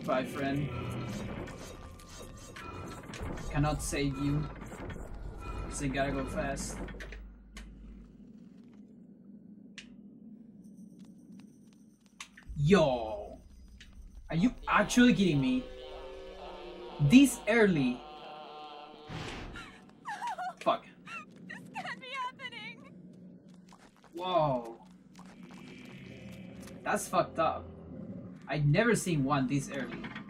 Bye, friend. Cannot save you. So you gotta go fast. Yo! Are you actually kidding me? This early? Fuck. This can't be happening. Whoa. That's fucked up. I'd never seen one this early.